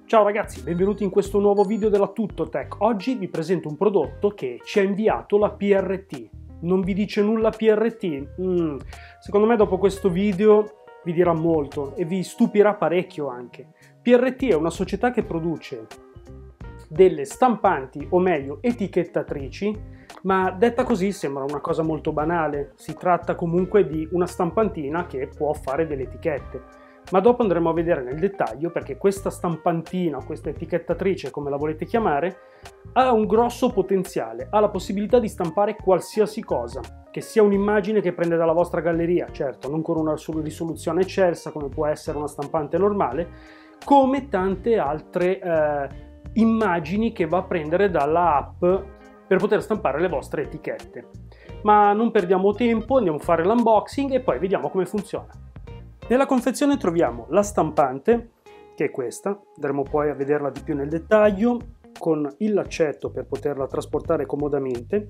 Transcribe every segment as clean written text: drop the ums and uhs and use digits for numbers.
Ciao ragazzi, benvenuti in questo nuovo video della Tuttotech. Oggi vi presento un prodotto che ci ha inviato la PRT. Non vi dice nulla PRT? Secondo me dopo questo video vi dirà molto e vi stupirà parecchio anche. PRT è una società che produce delle stampanti, o meglio etichettatrici, ma detta così sembra una cosa molto banale. Si tratta comunque di una stampantina che può fare delle etichette. Ma dopo andremo a vedere nel dettaglio perché questa stampantina, questa etichettatrice, come la volete chiamare, ha un grosso potenziale, ha la possibilità di stampare qualsiasi cosa, che sia un'immagine che prende dalla vostra galleria, certo, non con una risoluzione eccelsa come può essere una stampante normale, come tante altre immagini che va a prendere dalla app per poter stampare le vostre etichette. Ma non perdiamo tempo, andiamo a fare l'unboxing e poi vediamo come funziona. Nella confezione troviamo la stampante, che è questa, andremo poi a vederla di più nel dettaglio, con il laccetto per poterla trasportare comodamente,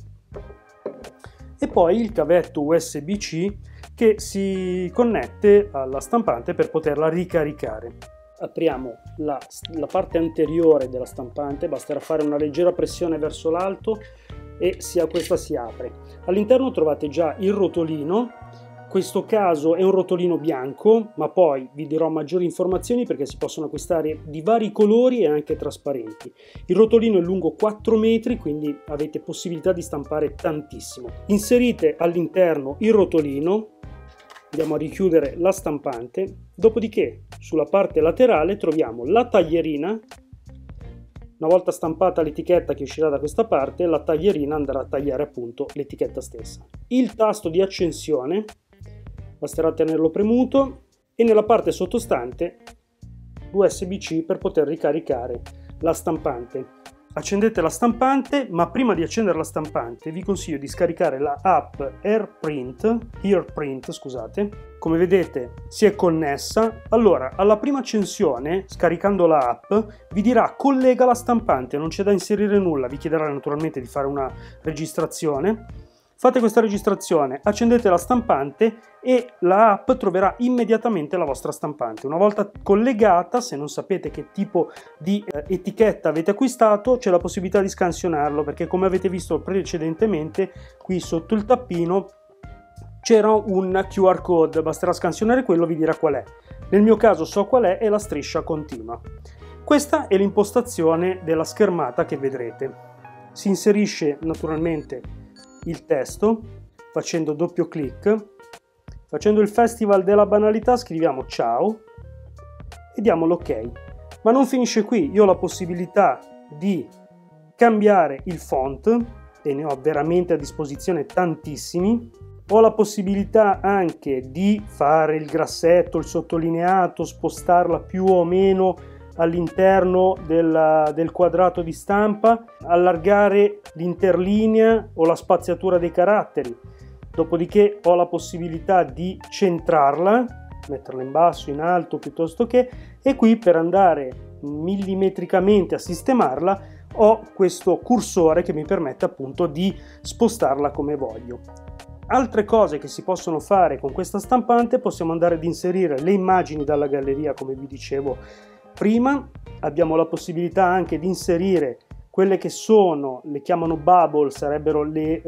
e poi il cavetto USB-C che si connette alla stampante per poterla ricaricare. Apriamo la parte anteriore della stampante, basterà fare una leggera pressione verso l'alto e questa si apre. All'interno trovate già il rotolino. In questo caso è un rotolino bianco, ma poi vi dirò maggiori informazioni perché si possono acquistare di vari colori e anche trasparenti. Il rotolino è lungo 4 metri, quindi avete possibilità di stampare tantissimo. Inserite all'interno il rotolino, andiamo a richiudere la stampante, dopodiché sulla parte laterale troviamo la taglierina. Una volta stampata l'etichetta che uscirà da questa parte, la taglierina andrà a tagliare appunto l'etichetta stessa. Il tasto di accensione, basterà tenerlo premuto, e nella parte sottostante USB-C per poter ricaricare la stampante. Accendete la stampante, ma prima di accendere la stampante vi consiglio di scaricare la app AirPrint, scusate. Come vedete si è connessa. Allora, alla prima accensione, scaricando la app, vi dirà collega la stampante, non c'è da inserire nulla, vi chiederà naturalmente di fare una registrazione. Fate questa registrazione, accendete la stampante e la app troverà immediatamente la vostra stampante. Una volta collegata, se non sapete che tipo di etichetta avete acquistato, c'è la possibilità di scansionarlo, perché come avete visto precedentemente, qui sotto il tappino c'era un QR code, basterà scansionare quello, vi dirà qual è. Nel mio caso so qual è la striscia continua. Questa è l'impostazione della schermata che vedrete. Si inserisce naturalmente il testo facendo doppio clic, facendo il festival della banalità scriviamo ciao e diamo l'ok. Ma non finisce qui, io ho la possibilità di cambiare il font e ne ho veramente a disposizione tantissimi. Ho la possibilità anche di fare il grassetto, il sottolineato, spostarla più o meno all'interno del quadrato di stampa, allargare l'interlinea o la spaziatura dei caratteri. Dopodiché ho la possibilità di centrarla, metterla in basso, in alto piuttosto che, e qui per andare millimetricamente a sistemarla ho questo cursore che mi permette appunto di spostarla come voglio. Altre cose che si possono fare con questa stampante: possiamo andare ad inserire le immagini dalla galleria, come vi dicevo prima. Abbiamo la possibilità anche di inserire quelle che sono, le chiamano bubble, sarebbero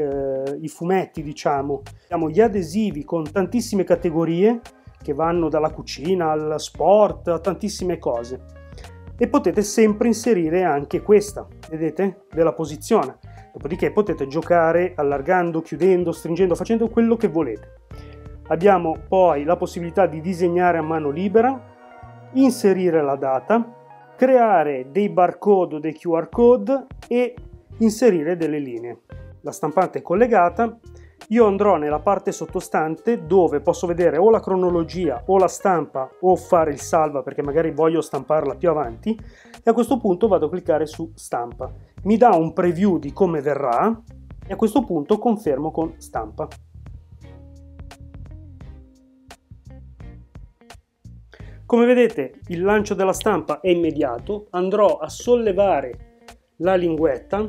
i fumetti, diciamo. Abbiamo gli adesivi con tantissime categorie che vanno dalla cucina al sport a tantissime cose, e potete sempre inserire anche questa, vedete, della posizione. Dopodiché potete giocare allargando, chiudendo, stringendo, facendo quello che volete. Abbiamo poi la possibilità di disegnare a mano libera, inserire la data, creare dei barcode o dei QR code e inserire delle linee. La stampante è collegata. Io andrò nella parte sottostante dove posso vedere o la cronologia o la stampa o fare il salva perché magari voglio stamparla più avanti, e a questo punto vado a cliccare su stampa. Mi dà un preview di come verrà e a questo punto confermo con stampa. Come vedete il lancio della stampa è immediato. Andrò a sollevare la linguetta.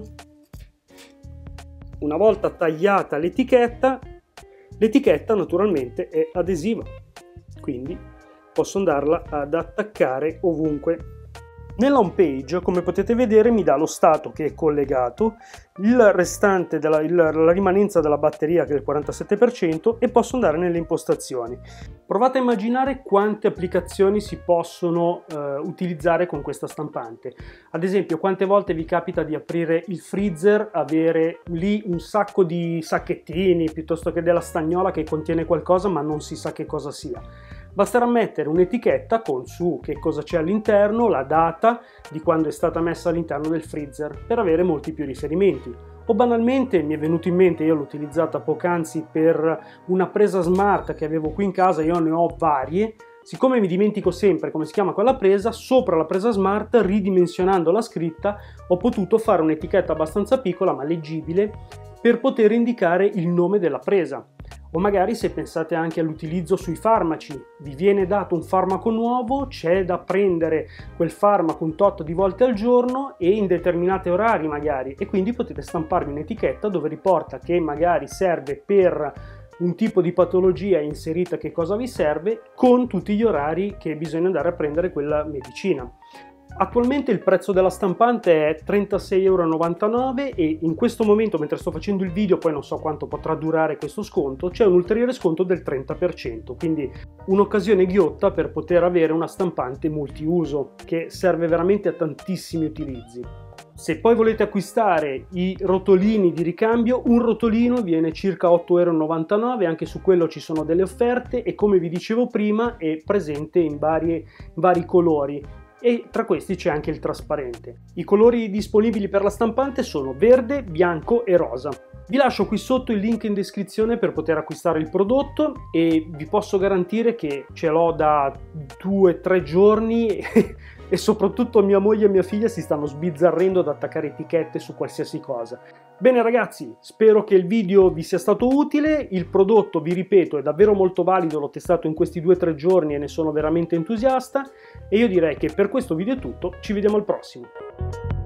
Una volta tagliata l'etichetta naturalmente è adesiva, quindi posso andarla ad attaccare ovunque. Nella home page, come potete vedere, mi dà lo stato che è collegato, il restante la rimanenza della batteria che è il 47% e posso andare nelle impostazioni. Provate a immaginare quante applicazioni si possono utilizzare con questa stampante. Ad esempio, quante volte vi capita di aprire il freezer, avere lì un sacco di sacchettini piuttosto che della stagnola che contiene qualcosa ma non si sa che cosa sia. Basterà mettere un'etichetta con su che cosa c'è all'interno, la data di quando è stata messa all'interno del freezer per avere molti più riferimenti. O banalmente mi è venuto in mente, io l'ho utilizzata poc'anzi per una presa smart che avevo qui in casa, io ne ho varie. Siccome mi dimentico sempre come si chiama quella presa, sopra la presa smart, ridimensionando la scritta, ho potuto fare un'etichetta abbastanza piccola ma leggibile per poter indicare il nome della presa. O magari se pensate anche all'utilizzo sui farmaci, vi viene dato un farmaco nuovo, c'è da prendere quel farmaco un tot di volte al giorno e in determinati orari magari, e quindi potete stamparvi un'etichetta dove riporta che magari serve per un tipo di patologia inserita che cosa vi serve, con tutti gli orari che bisogna andare a prendere quella medicina. Attualmente il prezzo della stampante è 36,99 € e in questo momento, mentre sto facendo il video, poi non so quanto potrà durare questo sconto, c'è un ulteriore sconto del 30%, quindi un'occasione ghiotta per poter avere una stampante multiuso che serve veramente a tantissimi utilizzi. Se poi volete acquistare i rotolini di ricambio, un rotolino viene circa 8,99 €, anche su quello ci sono delle offerte e come vi dicevo prima è presente in vari colori. E tra questi c'è anche il trasparente. I colori disponibili per la stampante sono verde, bianco e rosa. Vi lascio qui sotto il link in descrizione per poter acquistare il prodotto e vi posso garantire che ce l'ho da 2-3 giorni e soprattutto mia moglie e mia figlia si stanno sbizzarrendo ad attaccare etichette su qualsiasi cosa. Bene ragazzi, spero che il video vi sia stato utile, il prodotto, vi ripeto, è davvero molto valido, l'ho testato in questi 2-3 giorni e ne sono veramente entusiasta e io direi che per questo video è tutto, ci vediamo al prossimo.